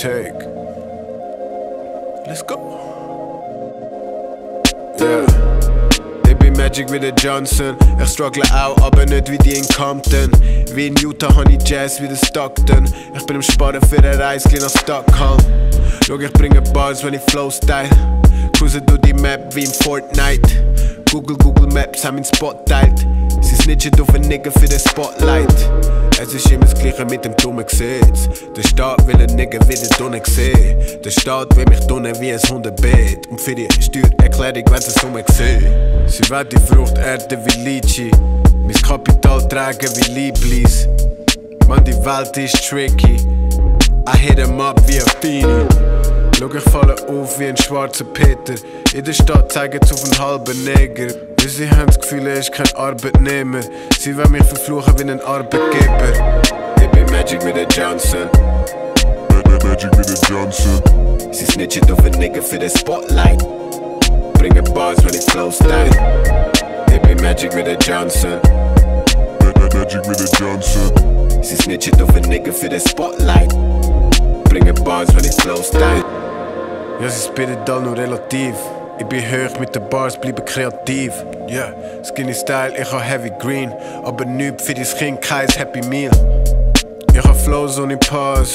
take. Let's go. Yeah. Ich bin Magic wie der Johnson. Ich struggle auch, aber nicht wie die in Compton. Wie in Utah habe ich Jazz wie der Stockton. Ich bin am Sparen für eine Reise nach Stockholm. Schau, ich bringe Bars, wenn ich Flow-Style. Cruise durch die Map wie in Fortnite. Google Maps haben meinen Spot teilt. Sie snitchen auf einen Nigger für den Spotlight. Es ist immer das Gleiche mit dem dummen Gesetz. Der Staat will einen Nigger wieder drinnen sehen. Der Staat will mich drinnen wie ein Hundebett. Und für die Steuererklärung werden sie um mich sehen. Sie wollen die Frucht ernten wie Litchi. Mein Kapital tragen wie Lieblis. Mann, die Welt ist tricky. I hit 'em up wie ein Beanie. Schau, ich falle auf wie ein schwarzer Peter. In der Stadt zeigen sie auf einen halben Neger. Weil sie haben das Gefühl, er ist kein Arbeitnehmer. Sie wollen mich verfluchen wie ein Arbeitgeber. Ich bin Magic wie der Johnson. Magic wie der Johnson. Sie snitchen auf einen Nigger für den Spotlight. Bringen Bars, wenn ich Flow-Style. Ich bin Magic wie der Johnson. Magic wie der Johnson. Sie snitchen auf einen Nigger für den Spotlight. Bringen Bars, wenn ich Flow-Style. Ja, sie spittet all nur relativ. Ich bin hoch mit den Bars, bleibe kreativ. Yeah, Skinny Style, ich hab Heavy Green. Aber nichts für dein Kind, kein Happy Meal. Ich hab Flows ohne Pause.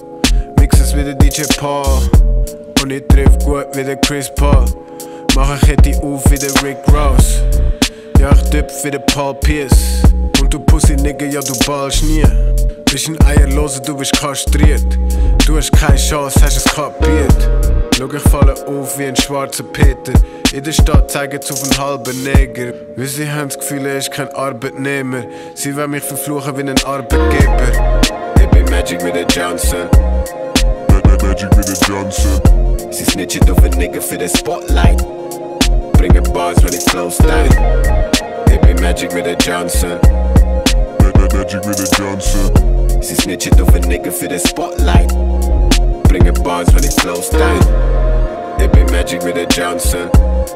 Mix es wie der DJ Paul. Und ich triff gut wie der Chris Paul. Mach eine Kette auf wie der Rick Ross. Ja, ich tipp wie der Paul Pierce. Und du Pussy Nigga, ja du ballst nie. Bist ein Eierloser, du bist kastriert. Du hast keine Chance, hast es kapiert. Schau, ich falle auf wie ein schwarzer Peter. In der Stadt zeigen sie auf einen halben Neger. Weil sie haben das Gefühl, er ist kein Arbeitnehmer. Sie wollen mich verfluchen wie ein Arbeitgeber. Ich bin Magic wie der Johnson. Magic wie der Johnson. Sie snitchen auf einen Nigger für den Spotlight. Bringen Bars, wenn ich Flow-Style. Ich bin Magic wie der Johnson. Magic wie der Johnson. Sie snitchen auf einen Nigger für den Spotlight. Bringen Bars, wenn ich Flow-Style. Ich bin Magic wie der Johnson.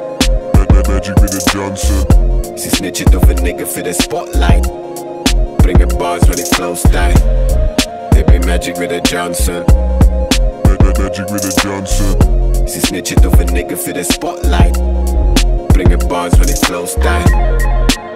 Magic wie der Johnson. Sie snitchen auf einen Nigger für den Spotlight. Bringen Bars, wenn ich Flow-Style. Ich bin Magic wie der Johnson. Magic wie der Johnson. Sie snitchen auf einen Nigger für den Spotlight. Bringen Bars, wenn ich Flow-Style.